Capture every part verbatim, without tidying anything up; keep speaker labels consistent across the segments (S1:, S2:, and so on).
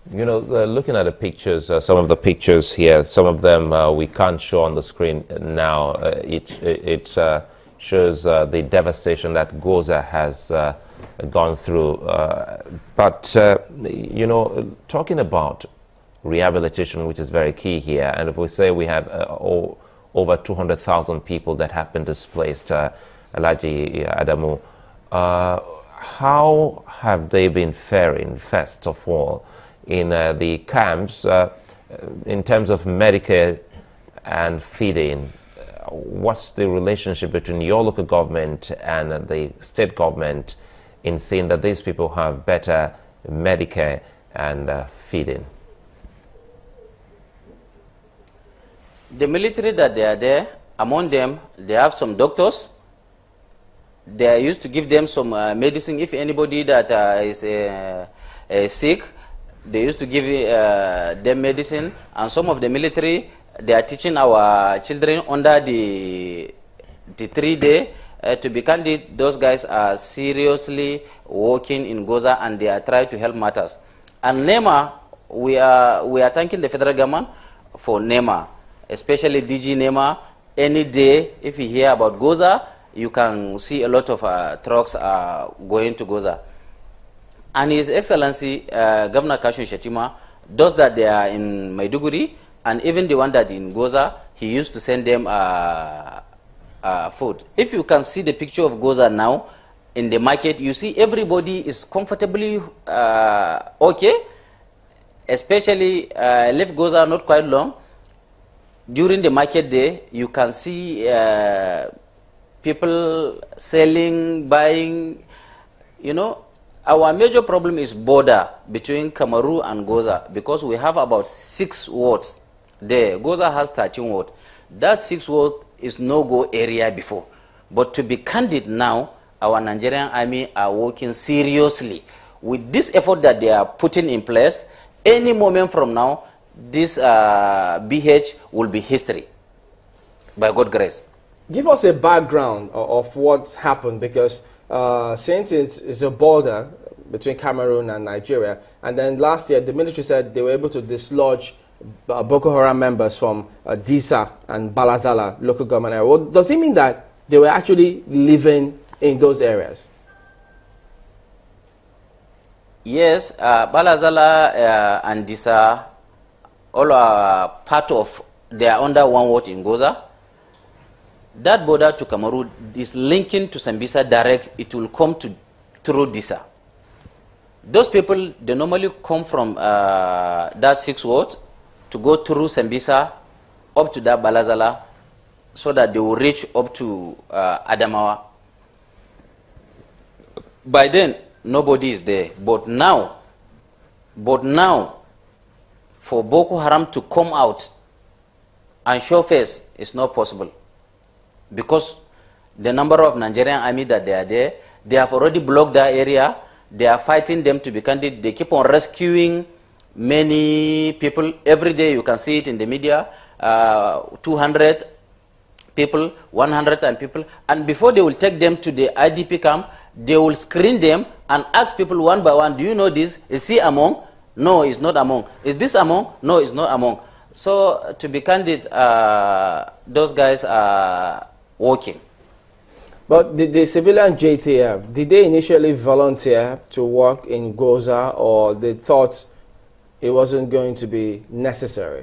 S1: You know, uh, looking at the pictures, uh, some of the pictures here, some of them uh, we can't show on the screen now. Uh, it it uh, shows uh, the devastation that Gwoza has uh, gone through. Uh, but, uh, you know, talking about rehabilitation, which is very key here, and if we say we have uh, oh, over two hundred thousand people that have been displaced, uh, Ibrahim Adamu, uh, how have they been faring, first of all, in uh, the camps uh, in terms of Medicare and feeding? What's the relationship between your local government and uh, the state government in seeing that these people have better Medicare and uh, feeding?
S2: The military that they are there, among them, they have some doctors. They are used to give them some uh, medicine. If anybody that uh, is uh, uh, sick, they used to give uh, them medicine. And some of the military, they are teaching our children under the, the three day. Uh, to be candid, those guys are seriously working in Gwoza, and they are trying to help matters. And NEMA, we are, we are thanking the federal government for NEMA, especially D G NEMA. Any day, if you hear about Gwoza, you can see a lot of uh, trucks uh, going to Gwoza. And His Excellency, uh, Governor Kashim Shettima, those that they are in Maiduguri, and even the one that in Gwoza, he used to send them uh, uh, food. If you can see the picture of Gwoza now in the market, you see everybody is comfortably uh, okay, especially uh, left Gwoza not quite long. During the market day, you can see uh, people selling, buying. You know, our major problem is border between Cameroon and Gwoza, because we have about six wards there. Gwoza has thirteen wards. That six wards is no-go area before. But to be candid now, our Nigerian army are working seriously. With this effort that they are putting in place, any moment from now, this uh, B H will be history, by God's grace.
S3: Give us a background of, of what happened, because uh, Saint is a border between Cameroon and Nigeria, and then last year the military said they were able to dislodge uh, Boko Haram members from uh, Disa and Balazala local government area. Well, does it mean that they were actually living in those areas?
S2: Yes, uh, Balazala uh, and Disa, all are part of, they are under one ward in Gwoza. That border to Cameroon is linking to Sambisa direct. It will come to through Disa. Those people, they normally come from uh, that six ward to go through Sambisa up to that Balazala, so that they will reach up to uh, Adamawa. By then, nobody is there. But now, but now, for Boko Haram to come out and show face is not possible, because the number of Nigerian army that they are there, they have already blocked that area. They are fighting them to be candid. They keep on rescuing many people. Every day you can see it in the media, uh, two hundred people, one hundred and people. And before they will take them to the I D P camp, they will screen them and ask people one by one, do you know this? Is he among? No, it's not among. Is this among? No, it's not among. So, to be candid, uh, those guys are working.
S3: But the, the civilian J T F, did they initially volunteer to work in Gwoza, or they thought it wasn't going to be necessary?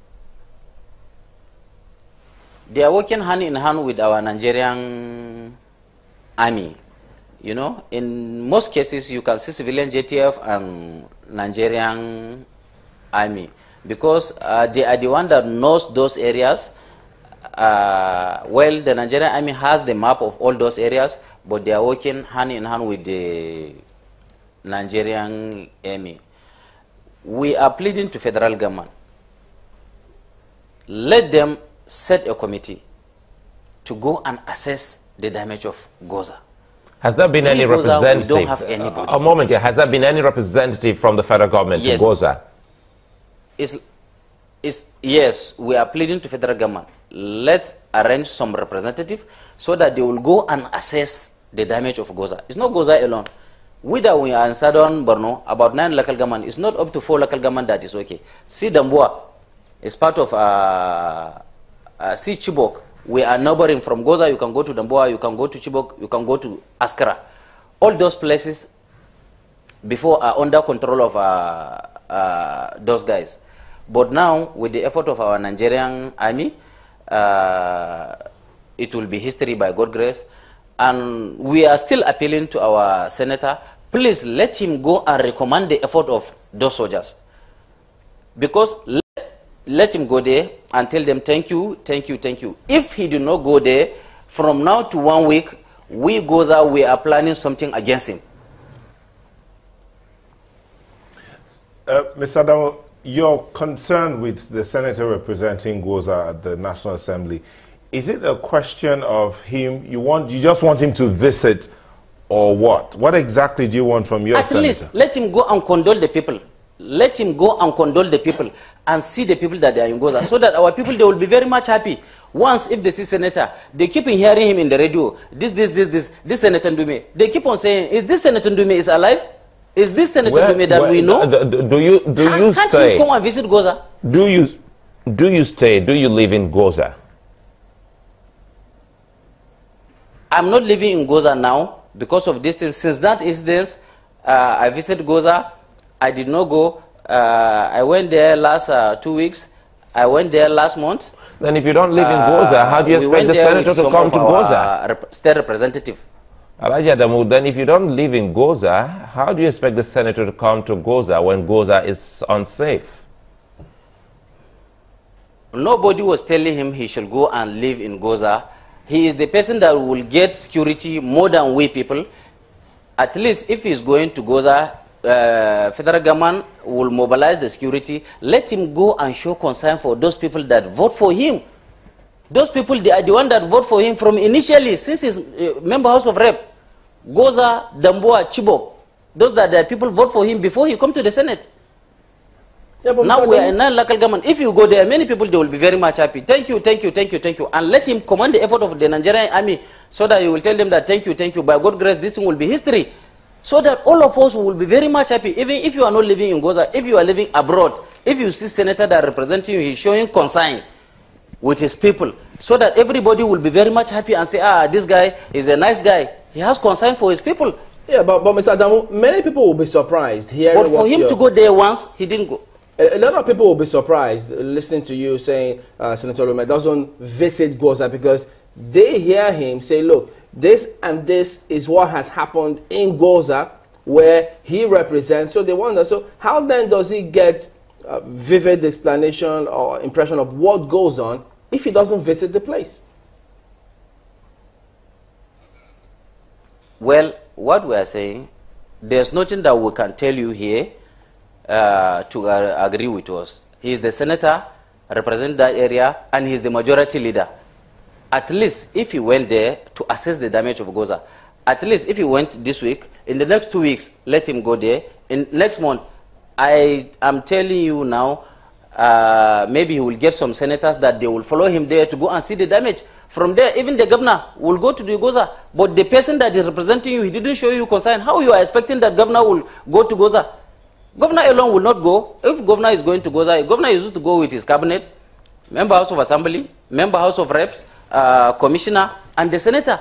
S2: They are working hand in hand with our Nigerian army. You know, in most cases, you can see civilian J T F and Nigerian army, because uh, they are the one that knows those areas. Uh, well, the Nigerian army has the map of all those areas, but they are working hand in hand with the Nigerian army. We are pleading to federal government. Let them set a committee to go and assess the damage of Gwoza.
S1: Has there been we any
S2: Gwoza,
S1: representative?
S2: We don't have anybody.
S1: A moment here. Has there been any representative from the federal government
S2: yes.
S1: in Gwoza?
S2: It's, it's, yes, we are pleading to federal government. Let's arrange some representative so that they will go and assess the damage of Gwoza. It's not Gwoza alone. Whether we are in southern Borno, about nine local government, it's not up to four local government that is okay. See Damboa is part of uh, uh, see Chibok. We are neighboring from Gwoza. You can go to Damboa, you can go to Chibok, you can go to Askara. All those places before are under control of uh, uh, those guys. But now, with the effort of our Nigerian army, uh, it will be history by God's grace. And we are still appealing to our senator, please let him go and recommend the effort of those soldiers. Because let, let him go there and tell them thank you, thank you, thank you. If he do not go there, from now to one week, we Gwoza, we are planning something against him.
S4: Uh, Mister Adamu, your concern with the senator representing Gwoza at the National Assembly, is it a question of him, you want, you just want him to visit, or what? What exactly do you want from your
S2: At
S4: senator?
S2: least let him go and condole the people. Let him go and condole the people and see the people that they are in Gwoza, so that our people, they will be very much happy. Once, if they see senator, they keep on hearing him in the radio, this, this, this, this, this Senator Ndume. They keep on saying, is this Senator Ndume is alive? Is this Senator
S1: Where,
S2: Ndume that
S1: where,
S2: we know?
S1: Do, do you, do
S2: Can,
S1: you
S2: can't
S1: stay?
S2: you come and visit Gwoza?
S1: Do you, do you stay? Do you live in Gwoza?
S2: I'm not living in Gwoza now because of distance. Since that incident, uh, I visited Gwoza. I did not go. Uh, I went there last uh, two weeks. I went there last month.
S1: Then if you don't live in Gwoza, how do you
S2: Uh, we
S1: expect
S2: went
S1: the
S2: there
S1: senator
S2: with
S1: to
S2: some
S1: come
S2: of
S1: to
S2: our,
S1: Gwoza?
S2: uh, rep state representative.
S1: Alhaji Adamu, then if you don't live in Gwoza, how do you expect the senator to come to Gwoza when Gwoza is unsafe?
S2: Nobody was telling him he should go and live in Gwoza. He is the person that will get security more than we people. At least if he's going to Gwoza, uh, federal government will mobilize the security. Let him go and show concern for those people that vote for him. Those people, they are the one that vote for him from initially, since he's uh, member House of Rep. Gwoza, Damboa, Chibok. Those that the people vote for him before he come to the Senate.
S3: Yeah, but
S2: now we are in non-local government. If you go there, many people, they will be very much happy. Thank you, thank you, thank you, thank you. And let him command the effort of the Nigerian army so that you will tell them that thank you, thank you. By God's grace, this thing will be history. So that all of us will be very much happy. Even if you are not living in Gwoza, if you are living abroad, if you see senator that representing you, he's showing concern with his people, so that everybody will be very much happy and say, ah, this guy is a nice guy. He has concern for his people.
S3: Yeah, but, but Mister Adamu, many people will be surprised hearing
S2: But for him to go there once, he didn't go.
S3: A, a lot of people will be surprised listening to you saying uh, Senator Lume doesn't visit Gwoza, because they hear him say, look, this and this is what has happened in Gwoza where he represents. So they wonder, so how then does he get a vivid explanation or impression of what goes on if he doesn't visit the place?
S2: Well, what we are saying, there's nothing that we can tell you here uh, to uh, agree with us. He is the senator, represent that area, and he's the majority leader. At least if he went there to assess the damage of Gwoza, at least if he went this week, in the next two weeks, let him go there. In next month, I am telling you now, uh, maybe he will get some senators that they will follow him there to go and see the damage. From there, even the governor will go to the Gwoza. But the person that is representing you, he didn't show you concern. How you are expecting that governor will go to Gwoza? Governor alone will not go. If governor is going to Gwoza, governor is used to go with his cabinet, member House of Assembly, member House of Reps, uh, commissioner, and the senator.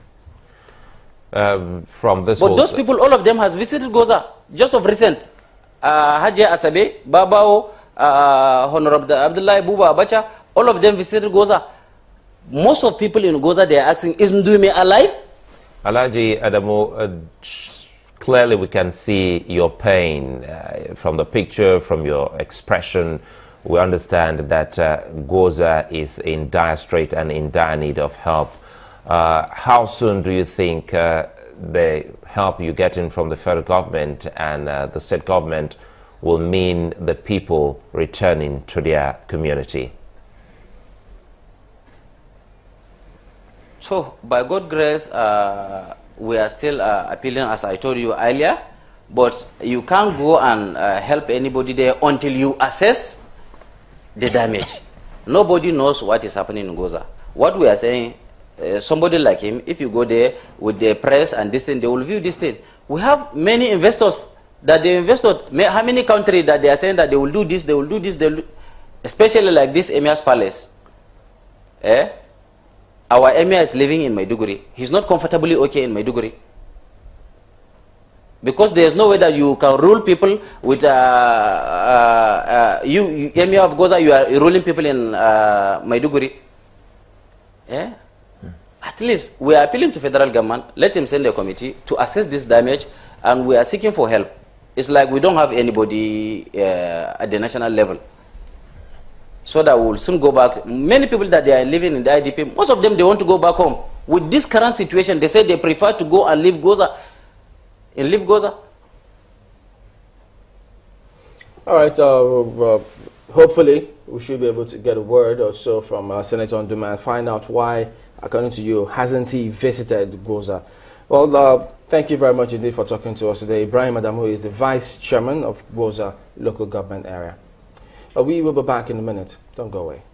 S1: Um, from this
S2: But those people, all of them has visited Gwoza, just of recent. Uh, Haji Asabe, Babao, uh, Honorable Abdullah Buba Abacha, all of them visited Gwoza. Most of people in Gwoza, they are asking, is Ndume alive?
S1: Alhaji Adamu, uh, clearly we can see your pain uh, from the picture, from your expression. We understand that uh, Gwoza is in dire strait and in dire need of help. Uh, how soon do you think uh, the help you're getting from the federal government and uh, the state government will mean the people returning to their community?
S2: So, by God's grace, uh, we are still uh, appealing, as I told you earlier, but you can't go and uh, help anybody there until you assess the damage. Nobody knows what is happening in Gwoza. What we are saying, uh, somebody like him, if you go there with the press and this thing, they will view this thing. We have many investors that they invested. How many countries that they are saying that they will do this, they will do this, they will do, especially like this Emir's Palace. Eh? Our Emir is living in Maiduguri. He's not comfortably okay in Maiduguri. Because there's no way that you can rule people with, uh, uh, uh, you, you, Emir of Gwoza, you are ruling people in uh, Maiduguri. Eh? At least we are appealing to federal government, let him send a committee to assess this damage, and we are seeking for help. It's like we don't have anybody uh, at the national level. So that we will soon go back. Many people that they are living in the I D P, most of them, they want to go back home. With this current situation, they say they prefer to go and leave Gwoza, and leave Gwoza.
S3: All right, uh, uh, hopefully we should be able to get a word or so from uh, Senator Nduma and find out why, according to you, hasn't he visited Gwoza? Well, uh, thank you very much indeed for talking to us today. Ibrahim Adamu is the Vice Chairman of Gwoza Local Government Area. Uh, we will be back in a minute. Don't go away.